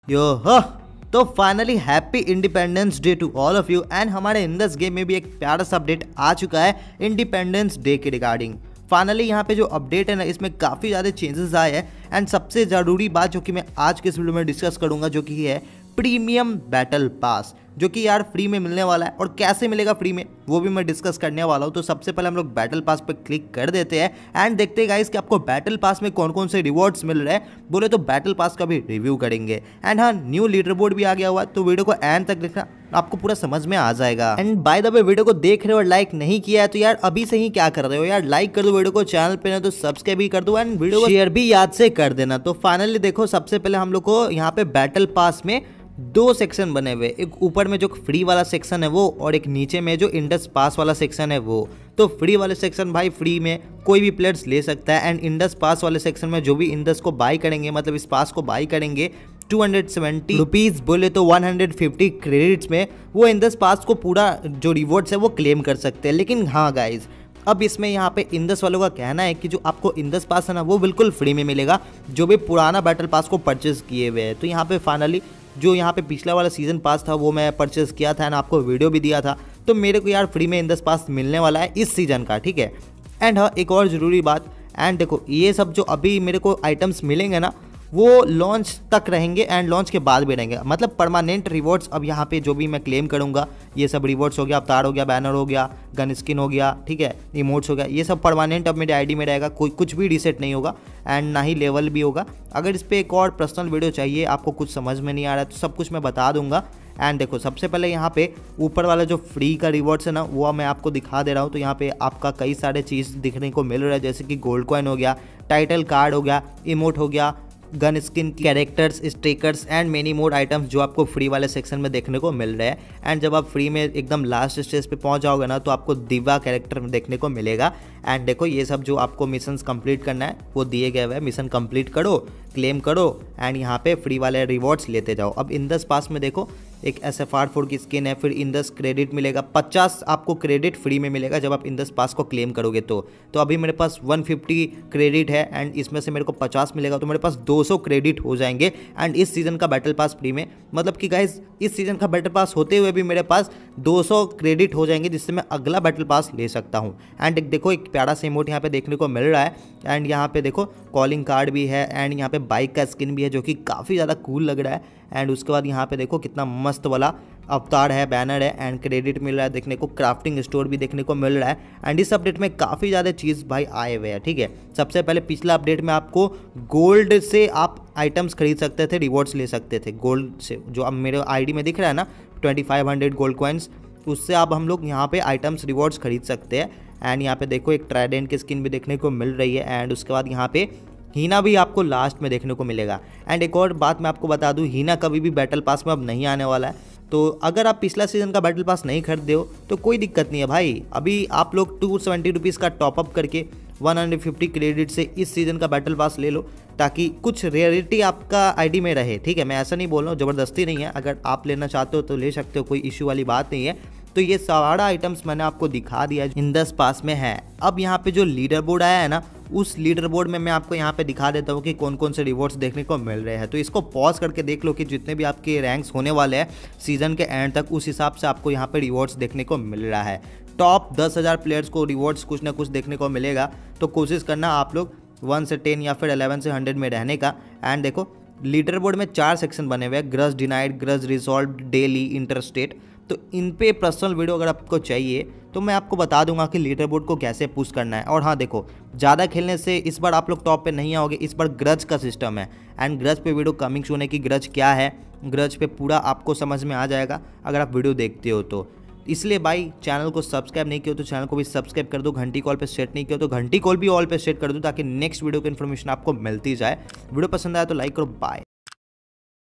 यो हो तो finally happy independence day to all of you. And हमारे इन दिस गेम में भी एक प्यारा सा अपडेट आ चुका है इंडिपेंडेंस डे के रिगार्डिंग। फाइनली यहाँ पे जो अपडेट है ना, इसमें काफ़ी ज़्यादा चेंजेस आए हैं। एंड सबसे ज़रूरी बात जो कि मैं आज के इस वीडियो में डिस्कस करूँगा जो कि है प्रीमियम बैटल पास, जो कि यार फ्री में मिलने वाला है। और कैसे मिलेगा फ्री में वो भी मैं डिस्कस करने वाला हूँ। तो सबसे पहले हम लोग बैटल पास पे क्लिक कर देते हैं एंड देखते हैं गाइस कि आपको बैटल पास में कौन कौन से रिवॉर्ड्स मिल रहे हैं। बोले तो बैटल पास का भी रिव्यू करेंगे। एंड हाँ, न्यू लीडर बोर्ड भी आ गया हुआ है, तो वीडियो को एंड तक देखना, आपको पूरा समझ में आ जाएगा। And by the way, video को देख रहे हो और लाइक नहीं किया है तो यार अभी से ही क्या कर रहे हो यार, लाइक कर दो वीडियो को, चैनल पे ना तो सब्सक्राइब भी कर दो एंड वीडियो को शेयर भी याद से कर देना। तो फाइनली देखो, सबसे पहले हम लोग को यहाँ पे बैटल पास में दो सेक्शन बने हुए, एक ऊपर में जो फ्री वाला सेक्शन है वो, और एक नीचे में जो इंडस पास वाला सेक्शन है वो। तो फ्री वाले सेक्शन भाई फ्री में कोई भी प्लेयर्स ले सकता है। एंड इंडस पास वाले सेक्शन में जो भी इंडस को बाई करेंगे, मतलब इस पास को बाई करेंगे 270 रुपीज़, बोले तो 150 क्रेडिट्स में वो इंडस पास को पूरा जो रिवॉर्ड्स है वो क्लेम कर सकते हैं। लेकिन हाँ गाइज, अब इसमें यहाँ पे इंडस वालों का कहना है कि जो आपको इंडस पास है ना वो बिल्कुल फ्री में मिलेगा, जो भी पुराना बैटल पास को परचेज किए हुए हैं। तो यहाँ पे फाइनली जो यहाँ पे पिछला वाला सीजन पास था वो मैं परचेज किया था एंड आपको वीडियो भी दिया था, तो मेरे को यार फ्री में इंडस पास मिलने वाला है इस सीजन का, ठीक है। एंड हाँ, एक और ज़रूरी बात, एंड देखो ये सब जो अभी मेरे को आइटम्स मिलेंगे ना वो लॉन्च तक रहेंगे एंड लॉन्च के बाद भी रहेंगे, मतलब परमानेंट रिवॉर्ड्स। अब यहाँ पे जो भी मैं क्लेम करूँगा ये सब रिवॉर्ड्स हो गया, अवतार हो गया, बैनर हो गया, गन स्किन हो गया, ठीक है, इमोट्स हो गया, ये सब परमानेंट अब मेरे आईडी में रहेगा, कोई कुछ भी रीसेट नहीं होगा एंड ना ही लेवल भी होगा। अगर इस पर एक और पर्सनल वीडियो चाहिए, आपको कुछ समझ में नहीं आ रहा है तो सब कुछ मैं बता दूंगा। एंड देखो, सबसे पहले यहाँ पे ऊपर वाला जो फ्री का रिवॉर्ड्स है ना वो मैं आपको दिखा दे रहा हूँ। तो यहाँ पे आपका कई सारे चीज़ दिखने को मिल रहा है, जैसे कि गोल्ड कॉइन हो गया, टाइटल कार्ड हो गया, इमोट हो गया, gun skin, characters, stickers and many more items जो आपको फ्री वाले सेक्शन में देखने को मिल रहे हैं। एंड जब आप फ्री में एकदम लास्ट स्टेज पे पहुंच जाओगे ना तो आपको दिवा कैरेक्टर देखने को मिलेगा। एंड देखो, ये सब जो आपको मिशंस कंप्लीट करना है वो दिए गए हुए हैं, मिशन कंप्लीट करो, क्लेम करो एंड यहाँ पे फ्री वाले रिवॉर्ड्स लेते जाओ। अब इंडस पास में देखो एक SFR4 की स्किन है, फिर इंडस क्रेडिट मिलेगा 50, आपको क्रेडिट फ्री में मिलेगा जब आप इंडस पास को क्लेम करोगे। तो अभी मेरे पास 150 क्रेडिट है एंड इसमें से मेरे को 50 मिलेगा, तो मेरे पास 200 क्रेडिट हो जाएंगे। एंड इस सीज़न का बैटल पास फ्री में, मतलब कि गाइस इस सीज़न का बैटल पास होते हुए भी मेरे पास 200 क्रेडिट हो जाएंगे, जिससे मैं अगला बैटल पास ले सकता हूँ। एंड देखो, एक प्यारा सा इमोट यहाँ पे देखने को मिल रहा है। एंड यहाँ पे देखो कॉलिंग कार्ड भी है एंड यहाँ पे बाइक का स्किन भी है जो कि काफ़ी ज़्यादा कूल लग रहा है। एंड उसके बाद यहाँ पे देखो कितना मस्त वाला अवतार है, बैनर है एंड क्रेडिट मिल रहा है देखने को, क्राफ्टिंग स्टोर भी देखने को मिल रहा है। एंड इस अपडेट में काफ़ी ज़्यादा चीज़ भाई आए हुए हैं, ठीक है। सबसे पहले पिछला अपडेट में आपको गोल्ड से आप आइटम्स खरीद सकते थे, रिवॉर्ड्स ले सकते थे गोल्ड से, जो अब मेरे आईडी में दिख रहा है ना 2500 गोल्ड कॉइन्स, उससे अब हम लोग यहाँ पे आइटम्स रिवॉर्ड्स खरीद सकते हैं। एंड यहाँ पे देखो एक ट्राइडेंट की स्किन भी देखने को मिल रही है। एंड उसके बाद यहाँ पे हीना भी आपको लास्ट में देखने को मिलेगा। एंड एक और बात मैं आपको बता दूं, हीना कभी भी बैटल पास में अब नहीं आने वाला है। तो अगर आप पिछला सीजन का बैटल पास नहीं खरीदते हो तो कोई दिक्कत नहीं है भाई, अभी आप लोग 270 रुपीज़ का टॉपअप करके 150 क्रेडिट से इस सीज़न का बैटल पास ले लो, ताकि कुछ रेयरिटी आपका आईडी में रहे, ठीक है। मैं ऐसा नहीं बोल रहा हूँ, ज़बरदस्ती नहीं है, अगर आप लेना चाहते हो तो ले सकते हो, कोई इशू वाली बात नहीं है। तो ये सारा आइटम्स मैंने आपको दिखा दिया इंडस पास में है। अब यहाँ पे जो लीडर बोर्ड आया है ना, उस लीडर बोर्ड में मैं आपको यहाँ पे दिखा देता हूँ कि कौन कौन से रिवॉर्ड्स देखने को मिल रहे हैं। तो इसको पॉज करके देख लो कि जितने भी आपके रैंक्स होने वाले हैं सीजन के एंड तक, उस हिसाब से आपको यहाँ पे रिवॉर्ड्स देखने को मिल रहा है। टॉप 10,000 प्लेयर्स को रिवॉर्ड्स कुछ ना कुछ देखने को मिलेगा, तो कोशिश करना आप लोग 1 से 10 या फिर 11 से 100 में रहने का। एंड देखो, लीडर बोर्ड में 4 सेक्शन बने हुए हैं, grudge denied, grudge resolved, daily, interstate. तो इन पे पर्सनल वीडियो अगर आपको चाहिए तो मैं आपको बता दूंगा कि लीडर बोर्ड को कैसे पुश करना है। और हाँ देखो, ज़्यादा खेलने से इस बार आप लोग टॉप पे नहीं आओगे, इस बार ग्रज का सिस्टम है। एंड ग्रज पे वीडियो कमिंग सून है कि ग्रज क्या है, ग्रज पे पूरा आपको समझ में आ जाएगा अगर आप वीडियो देखते हो तो। इसलिए भाई, चैनल को सब्सक्राइब नहीं किया तो चैनल को भी सब्सक्राइब कर दो, घंटी कॉल पे सेट नहीं किया तो घंटी कॉल भी ऑल पे सेट कर दो, ताकि नेक्स्ट वीडियो की इन्फॉर्मेशन आपको मिलती जाए। वीडियो पसंद आया तो लाइक करो, बाय।